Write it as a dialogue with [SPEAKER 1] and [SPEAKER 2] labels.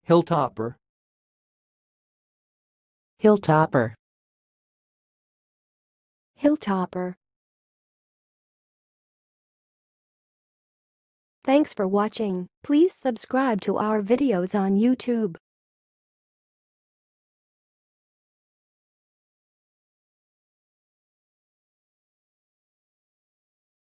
[SPEAKER 1] Hilltopper.
[SPEAKER 2] Hilltopper.
[SPEAKER 3] Hilltopper. Thanks for watching. Please subscribe to our videos on YouTube.